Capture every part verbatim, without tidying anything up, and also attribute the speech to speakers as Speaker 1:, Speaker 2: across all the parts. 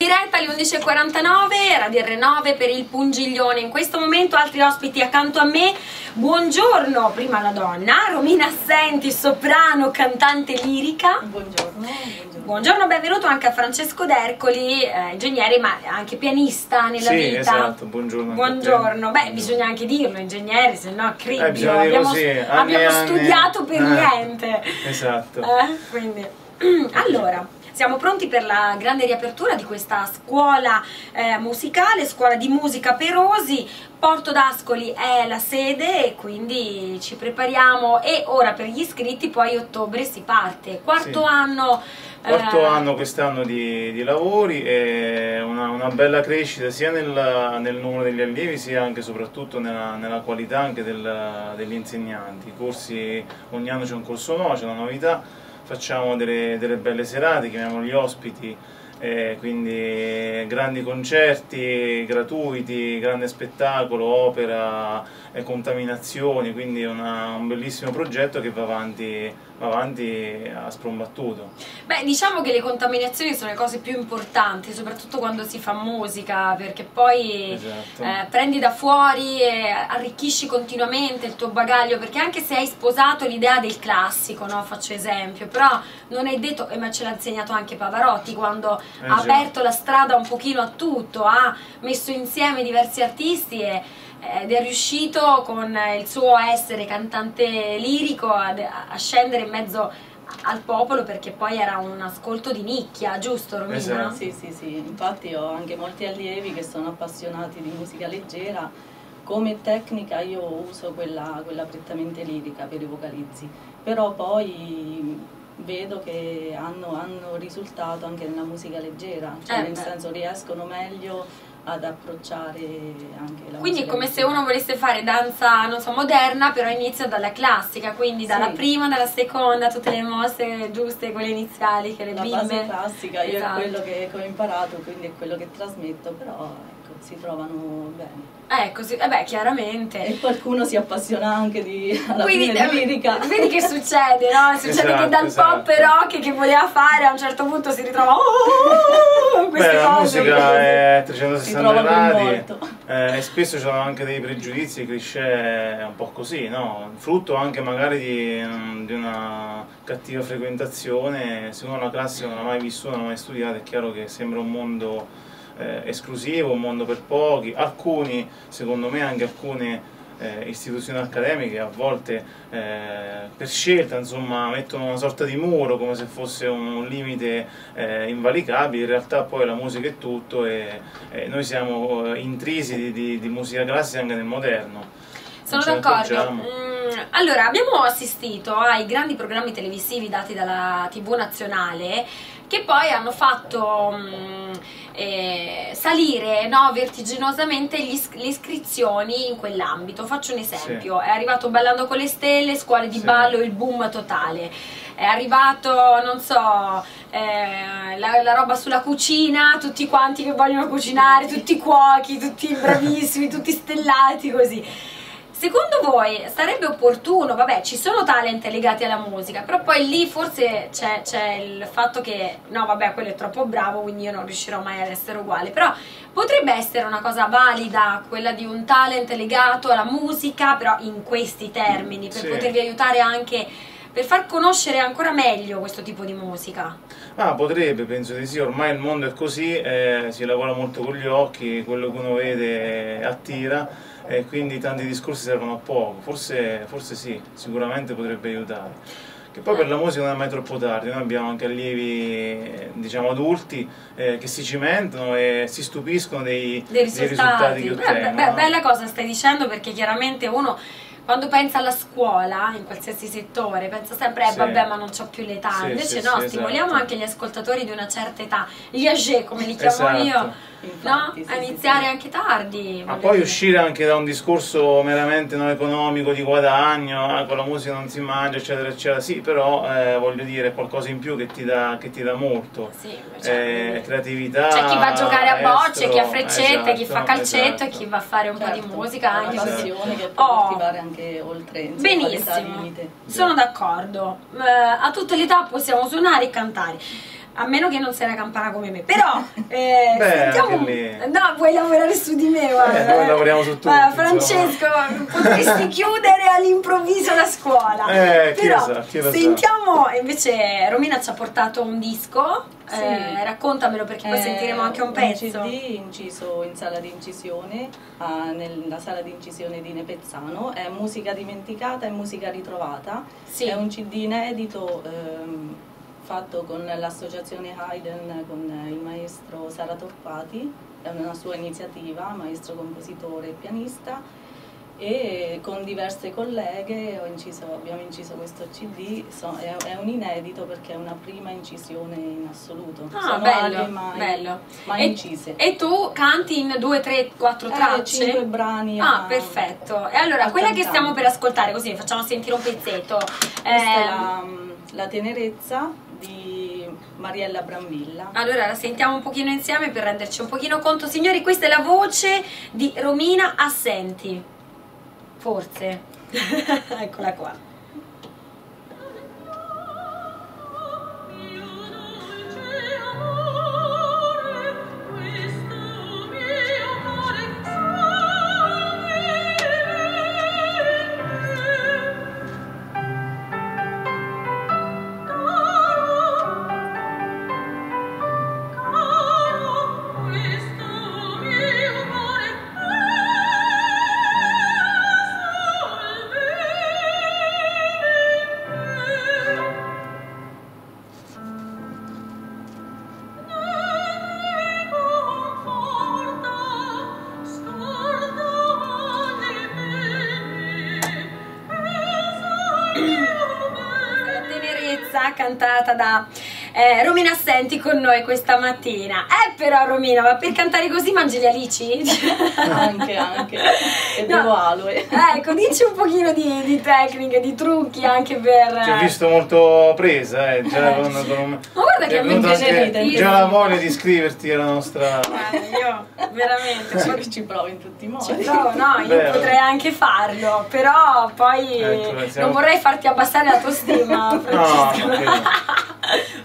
Speaker 1: Diretta alle undici e quarantanove, Radio R nove per il Pungiglione. In questo momento altri ospiti accanto a me. Buongiorno, prima la donna, Romina Assenti, soprano, cantante lirica.
Speaker 2: Buongiorno. Buongiorno,
Speaker 1: buongiorno benvenuto anche a Francesco D'Ercoli, eh, ingegnere ma anche pianista nella
Speaker 3: sì,
Speaker 1: vita.
Speaker 3: Esatto, buongiorno.
Speaker 1: Buongiorno, beh bisogna anche dirlo, ingegnere, se no cribbio,
Speaker 3: eh,
Speaker 1: abbiamo,
Speaker 3: così,
Speaker 1: abbiamo
Speaker 3: anni,
Speaker 1: studiato
Speaker 3: anni.
Speaker 1: per
Speaker 3: eh,
Speaker 1: niente.
Speaker 3: Esatto.
Speaker 1: Eh, quindi, allora... Siamo pronti per la grande riapertura di questa scuola eh, musicale, scuola di musica Perosi. Porto d'Ascoli è la sede e quindi ci prepariamo, e ora per gli iscritti poi ottobre si parte. Quarto
Speaker 3: sì.
Speaker 1: anno.
Speaker 3: Quarto
Speaker 1: eh,
Speaker 3: anno quest'anno di, di lavori e una, una bella crescita sia nel, nel numero degli allievi sia anche e soprattutto nella, nella qualità anche del, degli insegnanti. I corsi, ogni anno c'è un corso nuovo, c'è una novità. Facciamo delle, delle belle serate, chiamiamo gli ospiti, eh, quindi grandi concerti gratuiti, grande spettacolo, opera, eh, contaminazioni, quindi una, un bellissimo progetto che va avanti, va avanti a sprombattuto.
Speaker 1: Beh, diciamo che le contaminazioni sono le cose più importanti, soprattutto quando si fa musica, perché poi
Speaker 3: esatto.
Speaker 1: eh, prendi da fuori e arricchisci continuamente il tuo bagaglio, perché anche se hai sposato l'idea del classico, no? Faccio esempio, però non è detto, e ma ce l'ha insegnato anche Pavarotti quando
Speaker 3: eh,
Speaker 1: ha
Speaker 3: già.
Speaker 1: aperto la strada un pochino a tutto, ha messo insieme diversi artisti e ed è riuscito con il suo essere cantante lirico a, a scendere in mezzo al popolo, perché poi era un ascolto di nicchia, giusto Romina?
Speaker 3: Esatto.
Speaker 2: Sì, sì, sì, infatti ho anche molti allievi che sono appassionati di musica leggera. Come tecnica io uso quella, quella prettamente lirica per i vocalizzi, però poi vedo che hanno, hanno risultato anche nella musica leggera, cioè
Speaker 1: eh
Speaker 2: nel
Speaker 1: beh.
Speaker 2: senso riescono meglio ad approcciare anche la
Speaker 1: quindi
Speaker 2: musica
Speaker 1: è come
Speaker 2: leggera.
Speaker 1: se uno volesse fare danza, non so, moderna, però inizia dalla classica, quindi dalla
Speaker 2: sì.
Speaker 1: prima, dalla seconda, tutte le mosse giuste, quelle iniziali che le
Speaker 2: la
Speaker 1: bimbe...
Speaker 2: base classica, io
Speaker 1: esatto.
Speaker 2: è quello che, che ho imparato, quindi è quello che trasmetto, però ecco, si trovano bene.
Speaker 1: Ecco, sì, eh beh, chiaramente.
Speaker 2: E qualcuno si appassiona anche di, alla
Speaker 1: Quindi,
Speaker 2: fine di lirica.
Speaker 1: Vedi che succede, no? Succede
Speaker 3: esatto,
Speaker 1: che dal
Speaker 3: esatto.
Speaker 1: pop rock che voleva fare a un certo punto si ritrova oh, queste
Speaker 3: Beh, la
Speaker 1: cose.
Speaker 3: musica è a
Speaker 2: Si
Speaker 3: trecentosessanta
Speaker 2: trova
Speaker 3: gradi
Speaker 2: coinvolto.
Speaker 3: eh, e spesso ci sono anche dei pregiudizi, cliché un po' così, no? Frutto anche magari di, di una cattiva frequentazione. Secondo la classica non l'ha mai vissuta, non l'ha mai studiata, è chiaro che sembra un mondo Eh, esclusivo, un mondo per pochi. Alcuni, secondo me anche alcune eh, istituzioni accademiche a volte eh, per scelta insomma mettono una sorta di muro come se fosse un limite eh, invalicabile. In realtà poi la musica è tutto e, e noi siamo eh, intrisi di, di, di musica classica anche nel moderno.
Speaker 1: Sono d'accordo. Mm, allora, abbiamo assistito ai grandi programmi televisivi dati dalla tivù nazionale che poi hanno fatto mm, eh, salire, no, vertiginosamente gli is le iscrizioni in quell'ambito. Faccio un esempio, sì. È arrivato Ballando con le stelle, scuole di sì. ballo, il boom totale. È arrivato, non so, eh, la, la roba sulla cucina, tutti quanti che vogliono cucinare, tutti cuochi, tutti bravissimi, tutti stellati così. Secondo voi sarebbe opportuno, vabbè ci sono talent legati alla musica, però poi lì forse c'è il fatto che no vabbè quello è troppo bravo quindi io non riuscirò mai ad essere uguale, però potrebbe essere una cosa valida quella di un talent legato alla musica, però in questi termini, per sì. potervi aiutare anche per far conoscere ancora meglio questo tipo di musica.
Speaker 3: Ah, potrebbe, penso di sì, ormai il mondo è così, eh, si lavora molto con gli occhi, quello che uno vede attira. E quindi tanti discorsi servono a poco, forse, forse sì, sicuramente potrebbe aiutare. Che poi per la musica non è mai troppo tardi, noi abbiamo anche allievi, diciamo adulti, eh, che si cimentano e si stupiscono dei,
Speaker 1: dei risultati,
Speaker 3: dei risultati che ottengono.
Speaker 1: Beh, beh, bella cosa stai dicendo, perché chiaramente uno quando pensa alla scuola, in qualsiasi settore, pensa sempre, eh sì. vabbè ma non c'ho più l'età,
Speaker 3: sì,
Speaker 1: invece
Speaker 3: sì,
Speaker 1: no,
Speaker 3: sì,
Speaker 1: stimoliamo
Speaker 3: esatto.
Speaker 1: anche gli ascoltatori di una certa età, gli âgés come li chiamo
Speaker 3: esatto.
Speaker 1: io,
Speaker 2: Infatti,
Speaker 1: no?
Speaker 2: sì,
Speaker 1: a iniziare
Speaker 2: sì, sì.
Speaker 1: anche tardi.
Speaker 3: Ma poi
Speaker 1: dire.
Speaker 3: uscire anche da un discorso meramente non economico, di guadagno, ah, con la musica non si mangia, eccetera, eccetera, sì, però eh, voglio dire, qualcosa in più che ti dà, che ti dà molto.
Speaker 1: Sì, cioè,
Speaker 3: eh, creatività.
Speaker 1: C'è chi va a giocare a bocce,
Speaker 3: estro,
Speaker 1: chi a freccette,
Speaker 3: esatto,
Speaker 1: chi fa calcetto
Speaker 3: esatto.
Speaker 1: e chi va a fare un
Speaker 2: certo,
Speaker 1: po' di musica. Anche
Speaker 2: una
Speaker 1: se...
Speaker 2: passione che può
Speaker 1: oh.
Speaker 2: coltivare anche oltre insomma,
Speaker 1: Benissimo,
Speaker 2: limite.
Speaker 1: sono d'accordo, eh, a tutte le età possiamo suonare e cantare. A meno che non sei una campana come me, però eh,
Speaker 3: Beh,
Speaker 1: sentiamo. No, vuoi lavorare su di me, guarda.
Speaker 3: Eh, noi lavoriamo su tutto.
Speaker 1: Francesco, potresti chiudere all'improvviso la scuola.
Speaker 3: Eh, chi
Speaker 1: però
Speaker 3: lo sa, chi lo
Speaker 1: sentiamo sa. Invece Romina ci ha portato un disco.
Speaker 2: Sì.
Speaker 1: Eh, raccontamelo perché poi
Speaker 2: Eh,
Speaker 1: sentiremo anche un pezzo.
Speaker 2: Un C D inciso in sala di incisione, ah, nella sala di incisione di Nepezzano. È musica dimenticata e musica ritrovata.
Speaker 1: Sì.
Speaker 2: È un C D inedito. Ehm, fatto con l'associazione Haydn, con il maestro Sara Torpati, è una sua iniziativa, maestro compositore e pianista, e con diverse colleghe ho inciso, abbiamo inciso questo C D, so, è, è un inedito perché è una prima incisione in assoluto.
Speaker 1: Ah,
Speaker 2: Sono
Speaker 1: bello,
Speaker 2: arie mai,
Speaker 1: bello.
Speaker 2: mai
Speaker 1: E,
Speaker 2: incise.
Speaker 1: e tu canti in due, tre, quattro
Speaker 2: Eh,
Speaker 1: tracce?
Speaker 2: cinque brani.
Speaker 1: Ah,
Speaker 2: a-
Speaker 1: perfetto. E allora,
Speaker 2: a
Speaker 1: quella che
Speaker 2: cantare.
Speaker 1: stiamo per ascoltare, così facciamo sentire un pezzetto.
Speaker 2: Questa è
Speaker 1: Ehm,
Speaker 2: la, la tenerezza di Mariella Brambilla.
Speaker 1: Allora la sentiamo un pochino insieme per renderci un pochino conto. Signori, questa è la voce di Romina Assenti. Forse. Eccola qua. Cantata da eh, Romina Assenti con noi questa mattina. Eh però Romina, ma per cantare così mangi le alici?
Speaker 2: Anche, anche. E
Speaker 1: No.
Speaker 2: bevo aloe.
Speaker 1: Ecco, dici un pochino di, di tecniche, di trucchi anche per...
Speaker 3: Ti ho visto molto presa, eh, già con, con un...
Speaker 1: Ma guarda
Speaker 3: ti
Speaker 1: che
Speaker 3: è
Speaker 1: a me
Speaker 3: venuta
Speaker 1: piace
Speaker 3: anche
Speaker 1: divertirmi.
Speaker 3: già la voglia di iscriverti alla nostra...
Speaker 1: Guarda, io veramente
Speaker 2: Ci, ci provo in tutti i modi.
Speaker 1: ci provo, no, io
Speaker 3: Beh,
Speaker 1: potrei anche farlo, però poi
Speaker 3: Ecco, beh, siamo-
Speaker 1: non vorrei farti abbassare l'autostima,
Speaker 3: No,
Speaker 1: Francesco.
Speaker 3: ok.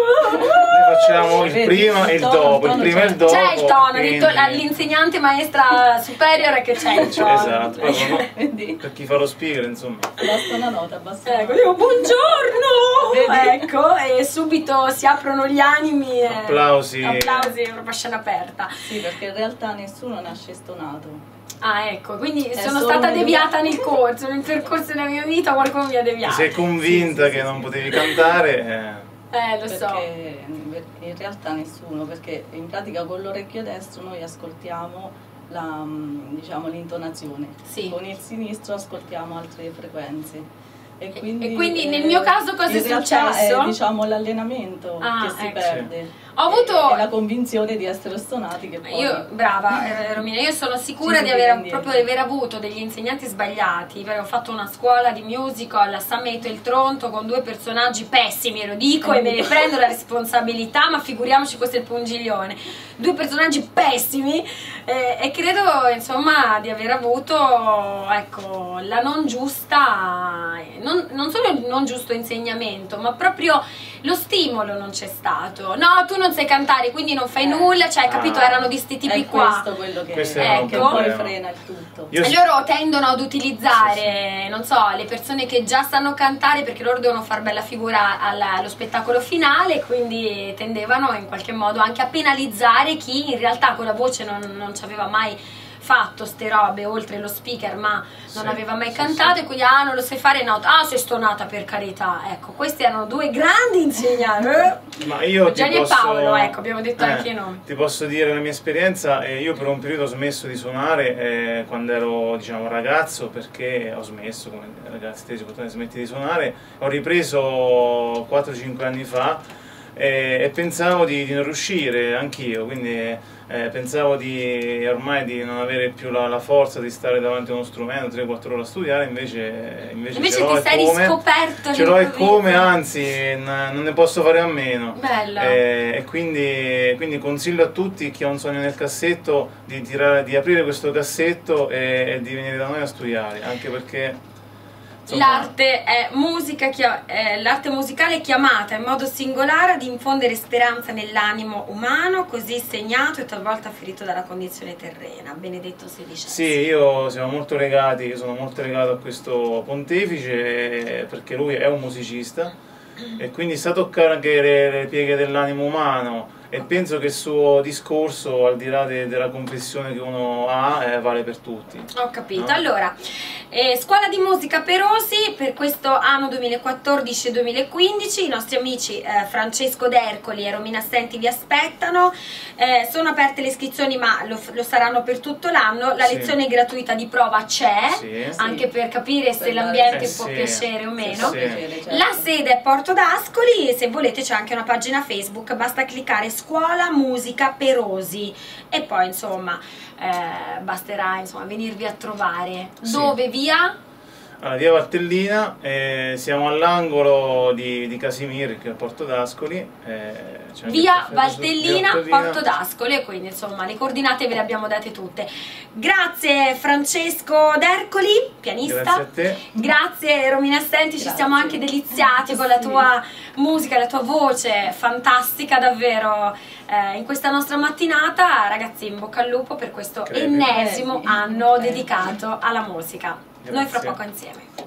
Speaker 3: Noi facciamo il
Speaker 2: Vedi,
Speaker 3: prima e il
Speaker 2: il tono,
Speaker 3: dopo,
Speaker 2: il
Speaker 3: il
Speaker 2: tono
Speaker 3: prima e il
Speaker 2: c'è.
Speaker 3: dopo.
Speaker 1: C'è il tono,
Speaker 3: quindi-
Speaker 1: detto l'insegnante maestra superiore che c'è il tono.
Speaker 3: Esatto, proprio, no?
Speaker 2: Vedi?
Speaker 3: Per chi fa lo speaker, insomma.
Speaker 2: Basta una nota, basta una
Speaker 1: Ecco,
Speaker 2: nota.
Speaker 1: dico buongiorno!
Speaker 2: Vedi?
Speaker 1: Ecco, e subito si aprono gli animi e
Speaker 3: Applausi.
Speaker 1: applausi, proprio scena aperta.
Speaker 2: Sì, perché in realtà nessuno nasce stonato.
Speaker 1: Ah, ecco, quindi
Speaker 2: È
Speaker 1: sono
Speaker 2: solo
Speaker 1: stata
Speaker 2: un-
Speaker 1: deviata nel corso, nel percorso della mia vita qualcuno mi ha
Speaker 3: Ti
Speaker 1: deviata.
Speaker 3: sei convinta
Speaker 2: Sì, sì,
Speaker 3: che
Speaker 2: sì,
Speaker 3: non
Speaker 2: sì.
Speaker 3: potevi cantare?
Speaker 1: Eh, lo so.
Speaker 2: Perché in realtà nessuno, perché in pratica con l'orecchio destro noi ascoltiamo la, diciamo, l'intonazione,
Speaker 1: Sì.
Speaker 2: con il sinistro ascoltiamo altre frequenze. E
Speaker 1: E-
Speaker 2: quindi,
Speaker 1: e quindi nel
Speaker 2: eh,
Speaker 1: mio caso cosa
Speaker 2: in
Speaker 1: è
Speaker 2: realtà
Speaker 1: successo?
Speaker 2: È, diciamo, l'allenamento
Speaker 1: Ah,
Speaker 2: che si
Speaker 1: ecco.
Speaker 2: perde.
Speaker 1: Ho avuto-
Speaker 2: E, e la convinzione di essere stonati che poi...
Speaker 1: Io, brava eh, Romina, io sono sicura
Speaker 2: Ci
Speaker 1: di aver,
Speaker 2: indietro.
Speaker 1: proprio di aver avuto degli insegnanti sbagliati, perché ho fatto una scuola di musical a San Meto il Tronto con due personaggi pessimi, lo dico e me ne prendo la responsabilità, ma figuriamoci questo è il pungiglione, due personaggi pessimi eh, e credo insomma di aver avuto ecco, la non giusta, non, non solo il non giusto insegnamento, ma proprio lo stimolo non c'è stato. No, tu non sai cantare, quindi non fai
Speaker 2: Eh.
Speaker 1: nulla, cioè, capito,
Speaker 3: Ah.
Speaker 1: erano di sti tipi
Speaker 2: è
Speaker 1: qua.
Speaker 2: questo quello che,
Speaker 3: Questo
Speaker 1: è un
Speaker 2: che poi
Speaker 3: problema.
Speaker 2: frena il tutto.
Speaker 3: Io
Speaker 1: E
Speaker 3: s-
Speaker 1: loro tendono ad utilizzare, non so, le persone che già sanno cantare perché loro devono far bella figura alla- allo spettacolo finale, quindi tendevano in qualche modo anche a penalizzare chi in realtà con la voce non, non ci aveva mai fatto ste robe oltre lo speaker ma non
Speaker 3: Sì,
Speaker 1: aveva mai
Speaker 3: sì,
Speaker 1: cantato
Speaker 3: sì.
Speaker 1: e quindi ah non lo sai fare no, ah sei stonata per carità, ecco questi erano due grandi insegnanti eh.
Speaker 3: Ma io ti
Speaker 1: Gianni
Speaker 3: posso,
Speaker 1: e Paolo, ecco, abbiamo detto
Speaker 3: eh,
Speaker 1: anche i nomi.
Speaker 3: Ti posso dire la mia esperienza, eh, io per un periodo ho smesso di suonare eh, quando ero diciamo ragazzo, perché ho smesso, come ragazzi tredici quattordici anni smetti di suonare, ho ripreso quattro cinque anni fa eh, e pensavo di, di non riuscire anch'io, quindi eh, pensavo di ormai di non avere più la, la forza di stare davanti a uno strumento tre quattro ore a studiare, invece, invece,
Speaker 1: Invece
Speaker 3: ce l'ho
Speaker 1: ti
Speaker 3: e
Speaker 1: sei
Speaker 3: come,
Speaker 1: riscoperto
Speaker 3: ce l'ho e
Speaker 1: all'improvviso.
Speaker 3: come, anzi n- non ne posso fare a meno.
Speaker 1: Bello.
Speaker 3: Eh, e quindi, quindi consiglio a tutti chi ha un sogno nel cassetto di, tirare, di aprire questo cassetto e, e di venire da noi a studiare, anche perché
Speaker 1: L'arte è musica, eh, l'arte musicale è chiamata in modo singolare ad infondere speranza nell'animo umano, così segnato e talvolta ferito dalla condizione terrena. Benedetto sedicesimo.
Speaker 3: Sì, io siamo molto legati, io sono molto legato a questo pontefice perché lui è un musicista e quindi sa toccare anche le, le pieghe dell'animo umano. E penso che il suo discorso, al di là de, della confessione che uno ha, eh, vale per tutti.
Speaker 1: Ho capito.
Speaker 3: No?
Speaker 1: Allora, eh, Scuola di Musica Perosi per questo anno duemilaquattordici duemilaquindici, i nostri amici eh, Francesco D'Ercoli e Romina Stenti vi aspettano. Eh, sono aperte le iscrizioni, ma lo, lo saranno per tutto l'anno. La
Speaker 3: Sì.
Speaker 1: lezione gratuita di prova c'è,
Speaker 3: Sì.
Speaker 1: anche per capire se
Speaker 2: Per
Speaker 1: l'ambiente
Speaker 3: eh,
Speaker 1: può
Speaker 3: sì.
Speaker 1: piacere o
Speaker 3: Sì,
Speaker 1: meno.
Speaker 3: sì.
Speaker 2: Piacere, certo.
Speaker 1: La sede è Porto d'Ascoli e se volete c'è anche una pagina Facebook, basta cliccare Scuola Musica Perosi e poi insomma eh, basterà insomma venirvi a trovare.
Speaker 3: Sì.
Speaker 1: Dove? Via?
Speaker 3: Allora, via Valtellina, eh, siamo all'angolo di, di Casimir, che è a Porto d'Ascoli. Eh, c'è anche il
Speaker 1: Via
Speaker 3: caffè su-
Speaker 1: Valtellina,
Speaker 3: via Valtellina.
Speaker 1: Porto d'Ascoli, e quindi insomma le coordinate ve le abbiamo date tutte. Grazie Francesco D'Ercoli, pianista.
Speaker 3: Grazie a te.
Speaker 1: Grazie Romina Stenti, ci
Speaker 2: Grazie.
Speaker 1: siamo anche deliziati con la
Speaker 2: Sì.
Speaker 1: tua musica, la tua voce fantastica davvero eh, in questa nostra mattinata. Ragazzi, in bocca al lupo per questo
Speaker 3: Crepi.
Speaker 1: ennesimo
Speaker 2: Crepi.
Speaker 1: anno
Speaker 2: Crepi.
Speaker 1: dedicato alla musica. Noi fra
Speaker 3: Grazie.
Speaker 1: poco insieme.